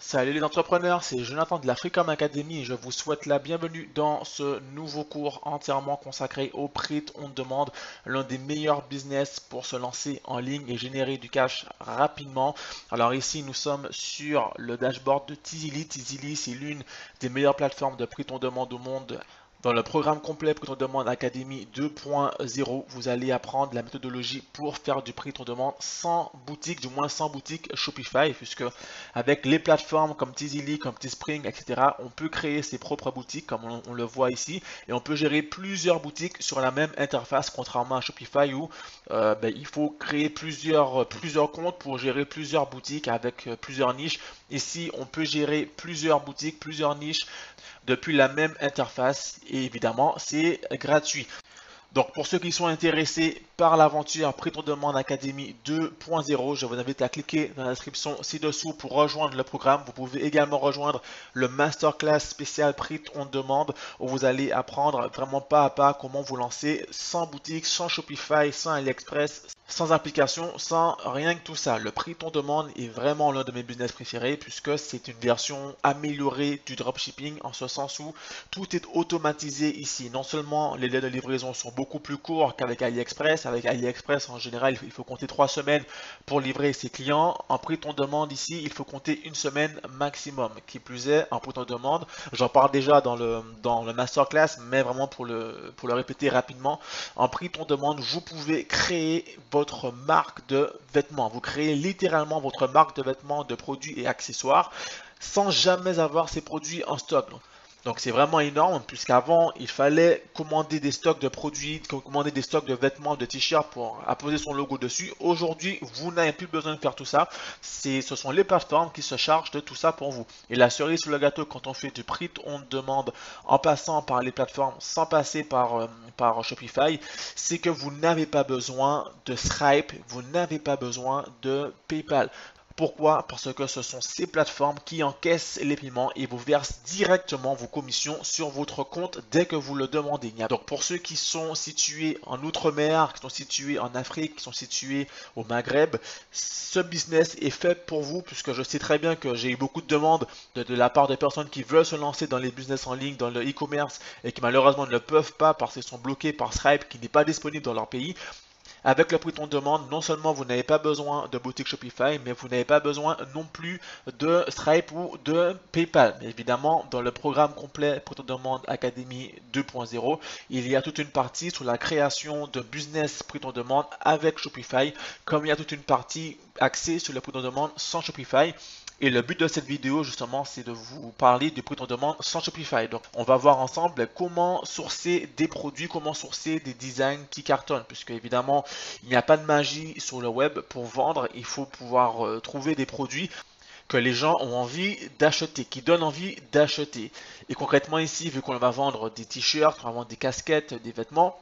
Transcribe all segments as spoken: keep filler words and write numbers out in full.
Salut les entrepreneurs, c'est Jonathan de la Freecom Academy et je vous souhaite la bienvenue dans ce nouveau cours entièrement consacré au print on demande, l'un des meilleurs business pour se lancer en ligne et générer du cash rapidement. Alors ici nous sommes sur le dashboard de Tizili. Tizili c'est l'une des meilleures plateformes de print on demande au monde. Dans le programme complet Print on demande Academy deux point zéro, vous allez apprendre la méthodologie pour faire du print on demande sans boutique, du moins sans boutique Shopify, puisque avec les plateformes comme Tizili, comme Teespring, et cetera, on peut créer ses propres boutiques, comme on, on le voit ici, et on peut gérer plusieurs boutiques sur la même interface, contrairement à Shopify où euh, ben, il faut créer plusieurs, plusieurs comptes pour gérer plusieurs boutiques avec euh, plusieurs niches. Ici, on peut gérer plusieurs boutiques, plusieurs niches depuis la même interface et évidemment c'est gratuit. Donc pour ceux qui sont intéressés par l'aventure Print on demande Academy deux point zéro, je vous invite à cliquer dans la description ci-dessous pour rejoindre le programme. Vous pouvez également rejoindre le masterclass spécial Print on demande où vous allez apprendre vraiment pas à pas comment vous lancer sans boutique, sans Shopify, sans AliExpress, sans application, sans rien que tout ça. Le Print on demande est vraiment l'un de mes business préférés puisque c'est une version améliorée du dropshipping en ce sens où tout est automatisé ici. Non seulement les délais de livraison sont beaucoup beaucoup plus court qu'avec AliExpress. Avec AliExpress, en général, il faut compter trois semaines pour livrer ses clients. En prix on demande ici, il faut compter une semaine maximum. Qui plus est, en prix on demande, j'en parle déjà dans le, dans le masterclass, mais vraiment pour le, pour le répéter rapidement, en prix on demande, vous pouvez créer votre marque de vêtements. Vous créez littéralement votre marque de vêtements, de produits et accessoires sans jamais avoir ces produits en stock. Donc c'est vraiment énorme puisqu'avant il fallait commander des stocks de produits, commander des stocks de vêtements, de t-shirts pour apposer son logo dessus. Aujourd'hui vous n'avez plus besoin de faire tout ça. Ce sont les plateformes qui se chargent de tout ça pour vous. Et la cerise sur le gâteau quand on fait du print on demande en passant par les plateformes sans passer par, euh, par Shopify, c'est que vous n'avez pas besoin de Stripe, vous n'avez pas besoin de PayPal. Pourquoi? Parce que ce sont ces plateformes qui encaissent les paiements et vous versent directement vos commissions sur votre compte dès que vous le demandez. Donc pour ceux qui sont situés en Outre-mer, qui sont situés en Afrique, qui sont situés au Maghreb, ce business est fait pour vous puisque je sais très bien que j'ai eu beaucoup de demandes de, de la part de personnes qui veulent se lancer dans les business en ligne, dans le e-commerce et qui malheureusement ne le peuvent pas parce qu'ils sont bloqués par Stripe qui n'est pas disponible dans leur pays. Avec le prix on demande, non seulement vous n'avez pas besoin de boutique Shopify, mais vous n'avez pas besoin non plus de Stripe ou de PayPal. Mais évidemment, dans le programme complet prix on demande Academy deux point zéro, il y a toute une partie sur la création de business prix on demande avec Shopify, comme il y a toute une partie axée sur le prix on demande sans Shopify. Et le but de cette vidéo, justement, c'est de vous parler du prix on demande sans Shopify. Donc, on va voir ensemble comment sourcer des produits, comment sourcer des designs qui cartonnent. Puisque, évidemment, il n'y a pas de magie sur le web pour vendre. Il faut pouvoir euh, trouver des produits que les gens ont envie d'acheter, qui donnent envie d'acheter. Et concrètement, ici, vu qu'on va vendre des t-shirts, on va vendre des casquettes, des vêtements,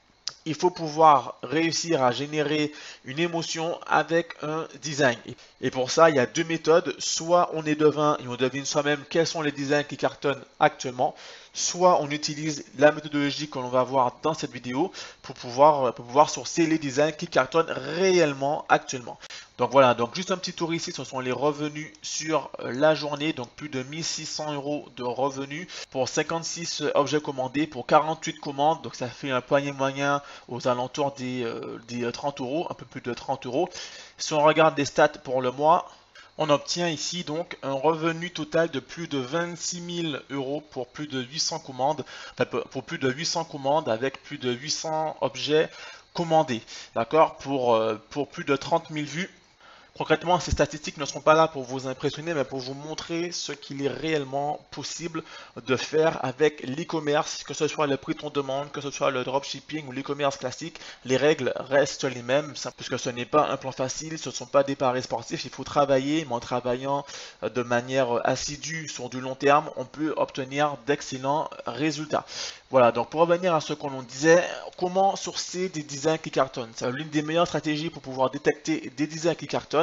il faut pouvoir réussir à générer une émotion avec un design. Et pour ça, il y a deux méthodes. Soit on est devin et on devine soi-même quels sont les designs qui cartonnent actuellement. Soit on utilise la méthodologie que l'on va voir dans cette vidéo pour pouvoir, pour pouvoir sourcer les designs qui cartonnent réellement actuellement. Donc voilà, donc juste un petit tour ici, ce sont les revenus sur la journée, donc plus de mille six cents euros de revenus pour cinquante-six objets commandés, pour quarante-huit commandes, donc ça fait un panier moyen aux alentours des, euh, des trente euros, un peu plus de trente euros. Si on regarde les stats pour le mois, on obtient ici donc un revenu total de plus de vingt-six mille euros pour plus de huit cents commandes, enfin pour plus de huit cents commandes avec plus de huit cents objets commandés, d'accord, pour, euh, pour plus de trente mille vues. Concrètement, ces statistiques ne seront pas là pour vous impressionner, mais pour vous montrer ce qu'il est réellement possible de faire avec l'e-commerce, que ce soit le prix on demande, que ce soit le dropshipping ou l'e-commerce classique, les règles restent les mêmes, puisque ce n'est pas un plan facile, ce ne sont pas des paris sportifs, il faut travailler, mais en travaillant de manière assidue sur du long terme, on peut obtenir d'excellents résultats. Voilà, donc pour revenir à ce qu'on disait, comment sourcer des designs qui cartonnent? C'est l'une des meilleures stratégies pour pouvoir détecter des designs qui cartonnent.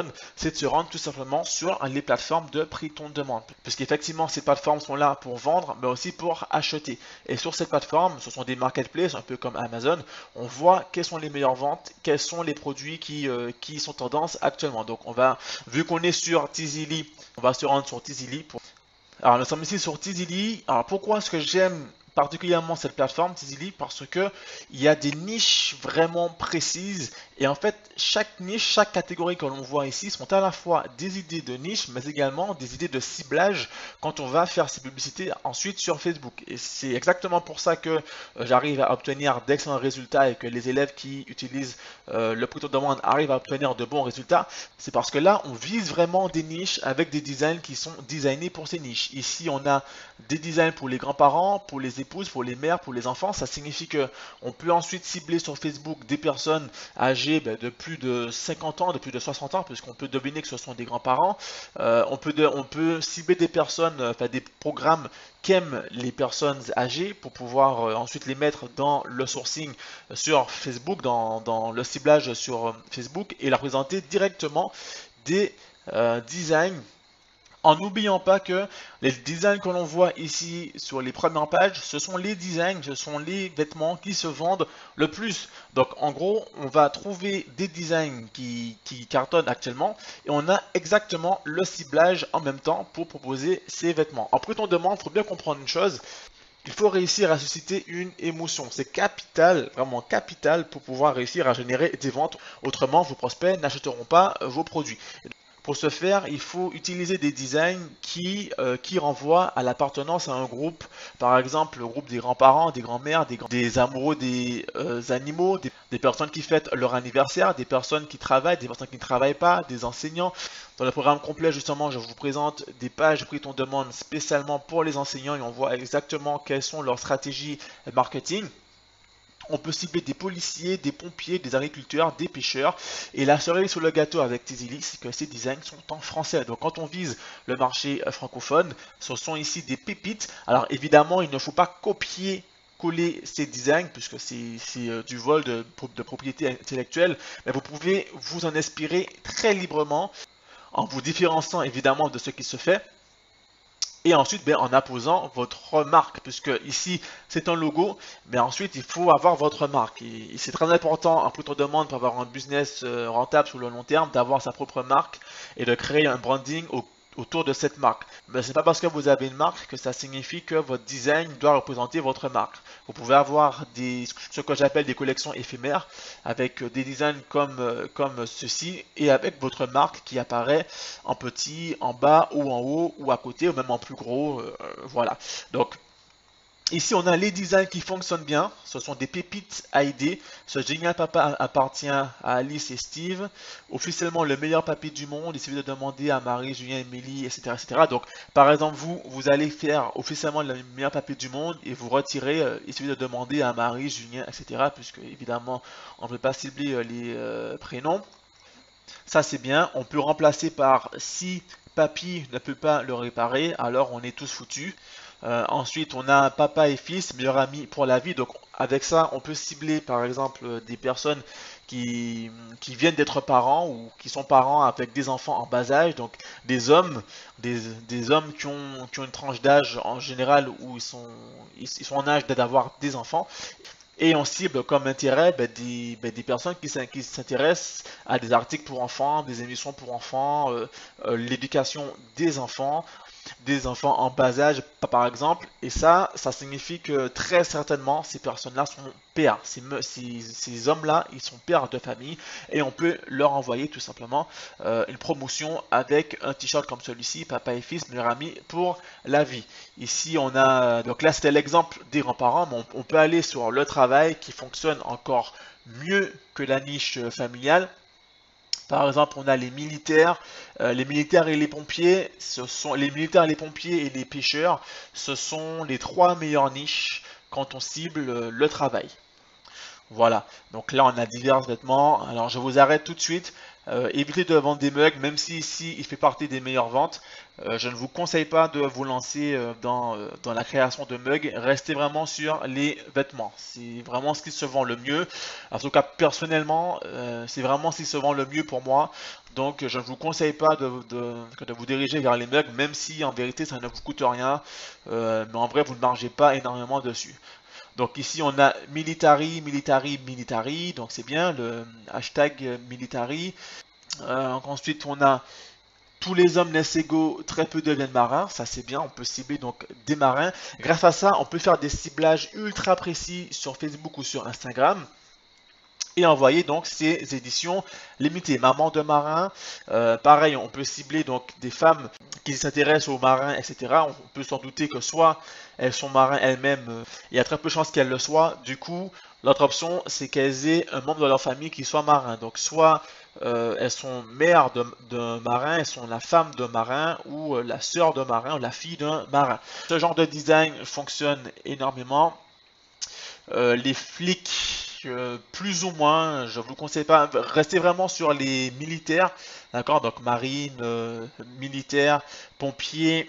Amazon, c'est de se rendre tout simplement sur les plateformes de print on demand. Puisqu'effectivement, ces plateformes sont là pour vendre, mais aussi pour acheter. Et sur ces plateformes, ce sont des marketplaces, un peu comme Amazon, on voit quelles sont les meilleures ventes, quels sont les produits qui, euh, qui sont tendance actuellement. Donc on va, vu qu'on est sur Tizily, on va se rendre sur Tizily. Pour... Alors nous sommes ici sur Tizily. Alors pourquoi est-ce que j'aime particulièrement cette plateforme Tizily? Parce que il y a des niches vraiment précises et en fait chaque niche, chaque catégorie que l'on voit ici sont à la fois des idées de niche mais également des idées de ciblage quand on va faire ces publicités ensuite sur Facebook. Et c'est exactement pour ça que euh, j'arrive à obtenir d'excellents résultats et que les élèves qui utilisent euh, le print on demand arrivent à obtenir de bons résultats. C'est parce que là on vise vraiment des niches avec des designs qui sont designés pour ces niches. Ici on a des designs pour les grands-parents, pour les épouses, pour les mères, pour les enfants. Ça signifie que on peut ensuite cibler sur Facebook des personnes âgées ben, de plus de cinquante ans, de plus de soixante ans, puisqu'on peut deviner que ce sont des grands-parents. Euh, on, peut de, on peut cibler des personnes, enfin des programmes qu'aiment les personnes âgées pour pouvoir euh, ensuite les mettre dans le sourcing sur Facebook, dans, dans le ciblage sur Facebook et leur présenter directement des euh, designs. En n'oubliant pas que les designs que l'on voit ici sur les premières pages, ce sont les designs, ce sont les vêtements qui se vendent le plus. Donc en gros, on va trouver des designs qui, qui cartonnent actuellement et on a exactement le ciblage en même temps pour proposer ces vêtements. En print on demand, il faut bien comprendre une chose. Il faut réussir à susciter une émotion. C'est capital, vraiment capital pour pouvoir réussir à générer des ventes. Autrement, vos prospects n'achèteront pas vos produits. Pour ce faire, il faut utiliser des designs qui, euh, qui renvoient à l'appartenance à un groupe. Par exemple, le groupe des grands-parents, des grands-mères, des, des amoureux des euh, animaux, des, des personnes qui fêtent leur anniversaire, des personnes qui travaillent, des personnes qui ne travaillent pas, des enseignants. Dans le programme complet, justement, je vous présente des pages print on demand spécialement pour les enseignants et on voit exactement quelles sont leurs stratégies marketing. On peut cibler des policiers, des pompiers, des agriculteurs, des pêcheurs. Et la cerise sur le gâteau avec Tizily, c'est que ces designs sont en français. Donc quand on vise le marché francophone, ce sont ici des pépites. Alors évidemment, il ne faut pas copier coller ces designs puisque c'est euh, du vol de, de propriété intellectuelle. Mais vous pouvez vous en inspirer très librement en vous différenciant évidemment de ce qui se fait. Et ensuite, ben, en apposant votre marque, puisque ici, c'est un logo, mais ensuite, il faut avoir votre marque. Et c'est très important en print on demand pour avoir un business rentable sur le long terme, d'avoir sa propre marque et de créer un branding au autour de cette marque. Mais ce n'est pas parce que vous avez une marque que ça signifie que votre design doit représenter votre marque. Vous pouvez avoir des, ce que j'appelle des collections éphémères avec des designs comme, comme ceci et avec votre marque qui apparaît en petit, en bas ou en haut ou à côté ou même en plus gros. Euh, voilà. Donc, ici, on a les designs qui fonctionnent bien. Ce sont des pépites à aider. Ce génial papa appartient à Alice et Steve. Officiellement, le meilleur papier du monde. Il suffit de demander à Marie, Julien, Émilie, et cetera, et cetera. Donc, par exemple, vous, vous allez faire officiellement le meilleur papier du monde et vous retirez. Euh, il suffit de demander à Marie, Julien, et cetera. Puisque, évidemment, on ne peut pas cibler euh, les euh, prénoms. Ça, c'est bien. On peut remplacer par si papy ne peut pas le réparer, alors on est tous foutus. Euh, ensuite, on a papa et fils, meilleurs amis pour la vie. Donc, avec ça, on peut cibler par exemple des personnes qui, qui viennent d'être parents ou qui sont parents avec des enfants en bas âge. Donc, des hommes, des, des hommes qui ont, qui ont une tranche d'âge en général où ils sont, ils, ils sont en âge d'avoir des enfants. Et on cible comme intérêt ben, des, ben, des personnes qui s'intéressent à des articles pour enfants, des émissions pour enfants, euh, euh, l'éducation des enfants, des enfants en bas âge par exemple. Et ça, ça signifie que très certainement ces personnes-là sont pères. Ces, ces, ces hommes-là, ils sont pères de famille et on peut leur envoyer tout simplement euh, une promotion avec un t-shirt comme celui-ci, papa et fils, meilleurs amis pour la vie. Ici, on a, donc là c'était l'exemple des grands-parents, mais on, on peut aller sur le travail qui fonctionne encore mieux que la niche familiale. Par exemple, on a les militaires, euh, les militaires et les pompiers, ce sont les militaires, les pompiers et les pêcheurs, ce sont les trois meilleures niches quand on cible euh, le travail. Voilà, donc là on a divers vêtements. Alors je vous arrête tout de suite. Euh, évitez de vendre des mugs, même si ici il fait partie des meilleures ventes. Euh, je ne vous conseille pas de vous lancer euh, dans, euh, dans la création de mugs. Restez vraiment sur les vêtements. C'est vraiment ce qui se vend le mieux. En tout cas, personnellement, euh, c'est vraiment ce qui se vend le mieux pour moi. Donc, je ne vous conseille pas de, de, de vous diriger vers les mugs, même si en vérité ça ne vous coûte rien. Euh, mais en vrai, vous ne margez pas énormément dessus. Donc ici on a military, military, military, donc c'est bien le hashtag military. Euh, ensuite on a tous les hommes naissent égaux, très peu deviennent marins, ça c'est bien, on peut cibler donc des marins. Grâce à ça on peut faire des ciblages ultra précis sur Facebook ou sur Instagram. Et envoyer donc ces éditions limitées. Maman de marin, euh, pareil, on peut cibler donc des femmes qui s'intéressent aux marins, et cetera. On peut s'en douter que soit elles sont marins elles-mêmes, euh, il y a très peu de chances qu'elles le soient. Du coup, l'autre option, c'est qu'elles aient un membre de leur famille qui soit marin. Donc, soit euh, elles sont mères d'un marin, elles sont la femme d'un marin, ou euh, la sœur d'un marin, ou la fille d'un marin. Ce genre de design fonctionne énormément. Euh, les flics, euh, plus ou moins, je vous conseille pas, restez vraiment sur les militaires, d'accord, donc marine, euh, militaire, pompiers,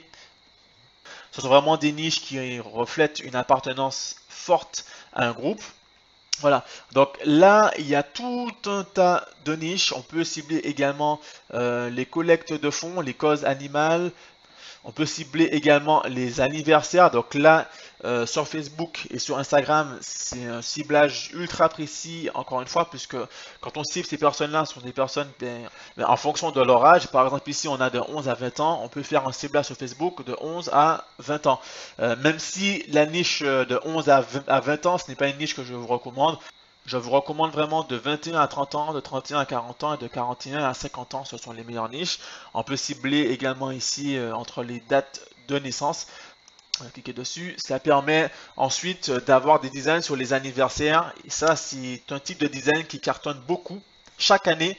ce sont vraiment des niches qui reflètent une appartenance forte à un groupe. Voilà, donc là, il y a tout un tas de niches. On peut cibler également euh, les collectes de fonds, les causes animales. On peut cibler également les anniversaires. Donc là, euh, sur Facebook et sur Instagram, c'est un ciblage ultra précis, encore une fois, puisque quand on cible ces personnes-là, ce sont des personnes ben, ben, en fonction de leur âge. Par exemple, ici, on a de onze à vingt ans. On peut faire un ciblage sur Facebook de onze à vingt ans. Euh, même si la niche de onze à vingt ans, ce n'est pas une niche que je vous recommande. Je vous recommande vraiment de vingt et un à trente ans, de trente et un à quarante ans et de quarante et un à cinquante ans, ce sont les meilleures niches. On peut cibler également ici euh, entre les dates de naissance. On va cliquer dessus. Ça permet ensuite euh, d'avoir des designs sur les anniversaires. Et ça, c'est un type de design qui cartonne beaucoup chaque année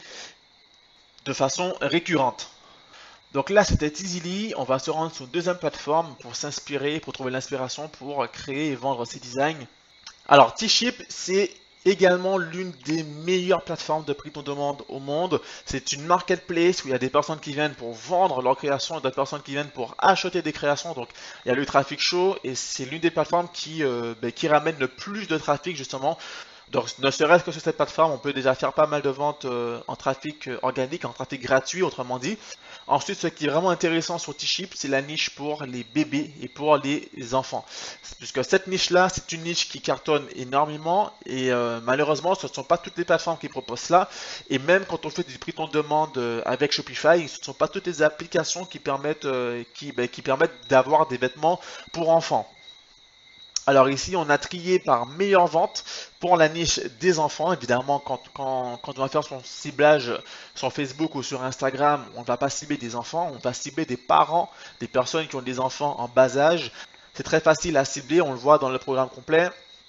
de façon récurrente. Donc là, c'était Easily. On va se rendre sur une deuxième plateforme pour s'inspirer, pour trouver l'inspiration pour créer et vendre ces designs. Alors, T-Ship, c'est également l'une des meilleures plateformes de prix ton demande au monde. C'est une marketplace où il y a des personnes qui viennent pour vendre leurs créations et d'autres personnes qui viennent pour acheter des créations. Donc il y a le trafic chaud et c'est l'une des plateformes qui, euh, ben, qui ramène le plus de trafic justement. Donc, ne serait-ce que sur cette plateforme, on peut déjà faire pas mal de ventes euh, en trafic euh, organique, en trafic gratuit, autrement dit. Ensuite, ce qui est vraiment intéressant sur T-Ship, c'est la niche pour les bébés et pour les enfants. Puisque cette niche-là, c'est une niche qui cartonne énormément et euh, malheureusement, ce ne sont pas toutes les plateformes qui proposent cela. Et même quand on fait du prix ton demande euh, avec Shopify, ce ne sont pas toutes les applications qui permettent, euh, qui, ben, qui permettent d'avoir des vêtements pour enfants. Alors ici, on a trié par meilleure vente pour la niche des enfants. Évidemment, quand, quand, quand on va faire son ciblage sur Facebook ou sur Instagram, on ne va pas cibler des enfants, on va cibler des parents, des personnes qui ont des enfants en bas âge. C'est très facile à cibler, on le voit dans le programme complet.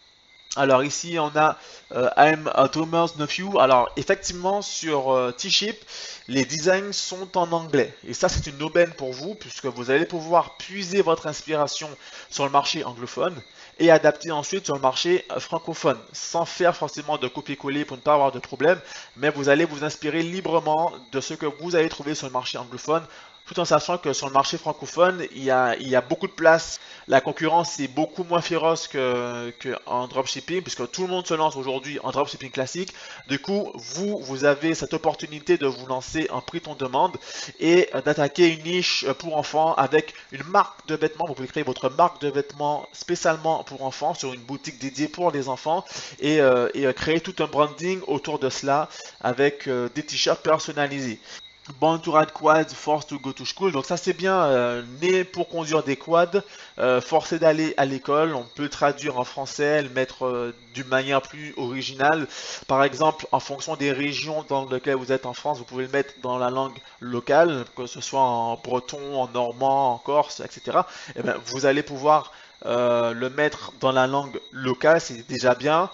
Alors ici on a euh, I'm a Dreamer's Nephew. Alors effectivement sur euh, T-Ship, les designs sont en anglais. Et ça c'est une aubaine pour vous puisque vous allez pouvoir puiser votre inspiration sur le marché anglophone et adapter ensuite sur le marché euh, francophone sans faire forcément de copier-coller pour ne pas avoir de problème. Mais vous allez vous inspirer librement de ce que vous allez trouver sur le marché anglophone tout en sachant que sur le marché francophone, il y a, il y a beaucoup de place. La concurrence est beaucoup moins féroce que, que en dropshipping, puisque tout le monde se lance aujourd'hui en dropshipping classique. Du coup, vous, vous avez cette opportunité de vous lancer en prix ton demande et d'attaquer une niche pour enfants avec une marque de vêtements. Vous pouvez créer votre marque de vêtements spécialement pour enfants sur une boutique dédiée pour les enfants et, euh, et créer tout un branding autour de cela avec euh, des t-shirts personnalisés. Born to ride quads, forced to go to school. Donc ça c'est bien, euh, né pour conduire des quads, euh, forcé d'aller à l'école. On peut traduire en français, le mettre euh, d'une manière plus originale. Par exemple, en fonction des régions dans lesquelles vous êtes en France, vous pouvez le mettre dans la langue locale, que ce soit en breton, en normand, en corse, et cetera. Et bien, vous allez pouvoir euh, le mettre dans la langue locale, c'est déjà bien.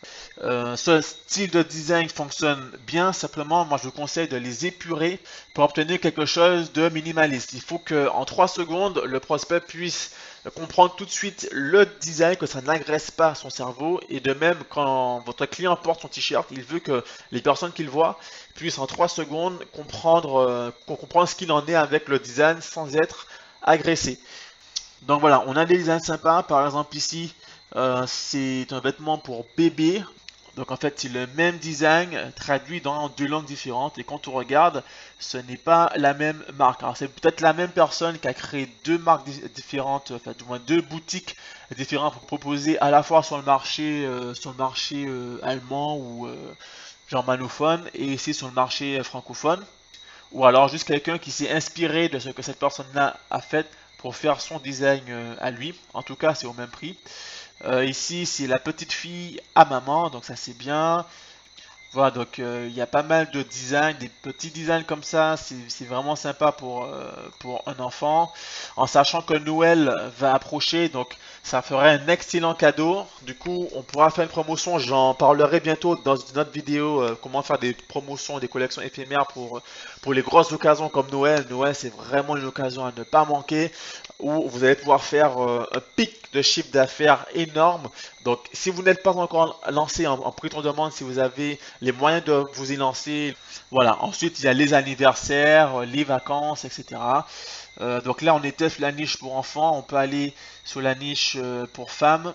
Euh, ce style de design fonctionne bien, simplement moi je vous conseille de les épurer pour obtenir quelque chose de minimaliste. Il faut qu'en trois secondes, le prospect puisse comprendre tout de suite le design, que ça n'agresse pas son cerveau, et de même quand votre client porte son t-shirt, il veut que les personnes qu'il voit puissent en trois secondes comprendre, euh, comprendre ce qu'il en est avec le design sans être agressé. Donc voilà, on a des designs sympas, par exemple ici, euh, c'est un vêtement pour bébé. Donc en fait, c'est le même design traduit dans deux langues différentes. Et quand on regarde, ce n'est pas la même marque. Alors c'est peut-être la même personne qui a créé deux marques différentes, enfin du moins deux boutiques différentes pour proposer à la fois sur le marché, euh, sur le marché euh, allemand ou euh, germanophone et ici sur le marché francophone. Ou alors juste quelqu'un qui s'est inspiré de ce que cette personne-là a fait pour faire son design euh, à lui. En tout cas, c'est au même prix. Euh, ici, c'est la petite fille à maman, donc ça c'est bien. Voilà, donc euh, il y a pas mal de designs, des petits designs comme ça, c'est vraiment sympa pour, euh, pour un enfant. En sachant que Noël va approcher, donc ça ferait un excellent cadeau. Du coup, on pourra faire une promotion, j'en parlerai bientôt dans une autre vidéo, euh, comment faire des promotions, des collections éphémères pour, pour les grosses occasions comme Noël. Noël, c'est vraiment une occasion à ne pas manquer, où vous allez pouvoir faire euh, un pic de chiffre d'affaires énorme. Donc, si vous n'êtes pas encore lancé en, en prix de demande, si vous avez les moyens de vous y lancer, voilà. Ensuite, il y a les anniversaires, les vacances, et cetera. Euh, donc là, on était sur la niche pour enfants. On peut aller sur la niche euh, pour femmes.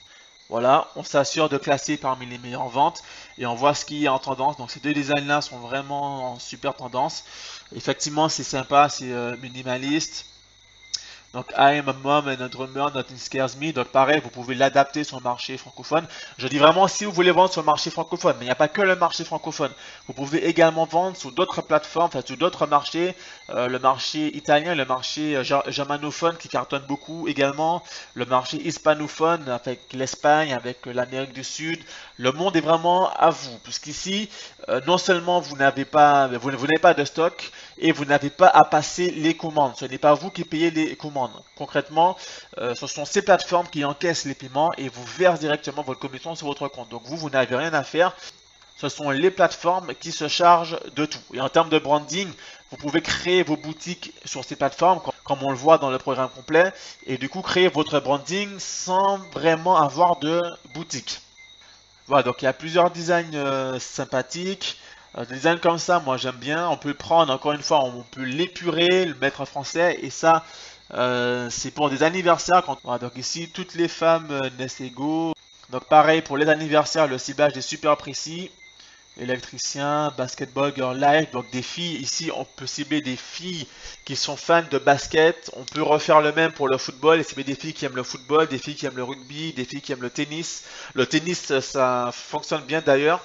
Voilà, on s'assure de classer parmi les meilleures ventes et on voit ce qui est en tendance. Donc ces deux designs-là sont vraiment en super tendance. Effectivement, c'est sympa, c'est euh, minimaliste. Donc, I am a mom and a drummer, nothing scares me. Donc, pareil, vous pouvez l'adapter sur le marché francophone. Je dis vraiment si vous voulez vendre sur le marché francophone, mais il n'y a pas que le marché francophone. Vous pouvez également vendre sur d'autres plateformes, enfin, sur d'autres marchés. Euh, le marché italien, le marché euh, germanophone qui cartonne beaucoup également. Le marché hispanophone avec l'Espagne, avec l'Amérique du Sud. Le monde est vraiment à vous. Puisqu'ici, euh, non seulement vous n'avez pas, vous, vous n'avez pas de stock et vous n'avez pas à passer les commandes. Ce n'est pas vous qui payez les commandes. Concrètement, euh, ce sont ces plateformes qui encaissent les paiements et vous versent directement votre commission sur votre compte. Donc vous, vous n'avez rien à faire. Ce sont les plateformes qui se chargent de tout. Et en termes de branding, vous pouvez créer vos boutiques sur ces plateformes, comme on le voit dans le programme complet, et du coup créer votre branding sans vraiment avoir de boutique. Voilà, donc il y a plusieurs designs euh, sympathiques. Un design comme ça, moi j'aime bien. On peut le prendre, encore une fois, on peut l'épurer, le mettre en français, et ça, euh, c'est pour des anniversaires. Quand... Voilà, donc ici, toutes les femmes euh, naissent égaux. Donc pareil, pour les anniversaires, le ciblage est super précis. Électricien, basketball, girl life, donc des filles, ici on peut cibler des filles qui sont fans de basket, on peut refaire le même pour le football et cibler des filles qui aiment le football, des filles qui aiment le rugby, des filles qui aiment le tennis. Le tennis, ça fonctionne bien d'ailleurs.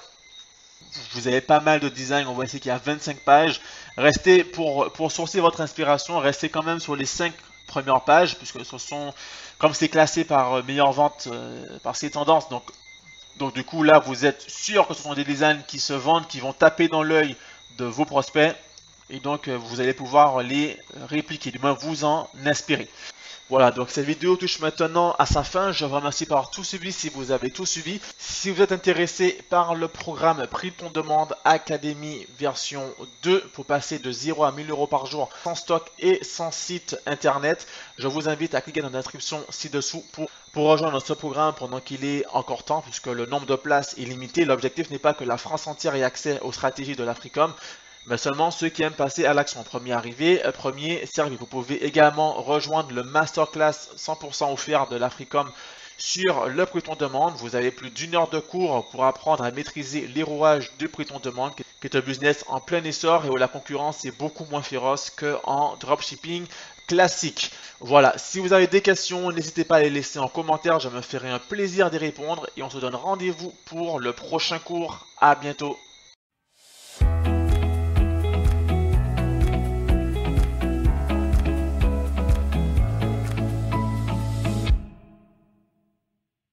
Vous avez pas mal de designs, on voit ici qu'il y a vingt-cinq pages. Restez, pour, pour sourcer votre inspiration, restez quand même sur les cinq premières pages, puisque ce sont, comme c'est classé par meilleure vente, euh, par ces tendances, donc Donc du coup là vous êtes sûr que ce sont des designs qui se vendent, qui vont taper dans l'œil de vos prospects et donc euh, vous allez pouvoir les répliquer, du moins vous en inspirer. Voilà, donc cette vidéo touche maintenant à sa fin. Je vous remercie par tout suivi si vous avez tout suivi. Si vous êtes intéressé par le programme Prix de ton demande Académie version deux pour passer de zéro à mille euros par jour sans stock et sans site internet, je vous invite à cliquer dans la description ci-dessous pour, pour rejoindre ce programme pendant qu'il est encore temps puisque le nombre de places est limité. L'objectif n'est pas que la France entière ait accès aux stratégies de l'Africom, mais seulement ceux qui aiment passer à l'action. Premier arrivé, premier servi. Vous pouvez également rejoindre le masterclass cent pour cent offert de l'Africom sur le prix ton demande. Vous avez plus d'une heure de cours pour apprendre à maîtriser les rouages du prix ton demande, qui est un business en plein essor et où la concurrence est beaucoup moins féroce qu'en dropshipping classique. Voilà, si vous avez des questions, n'hésitez pas à les laisser en commentaire, je me ferai un plaisir d'y répondre et on se donne rendez-vous pour le prochain cours. À bientôt.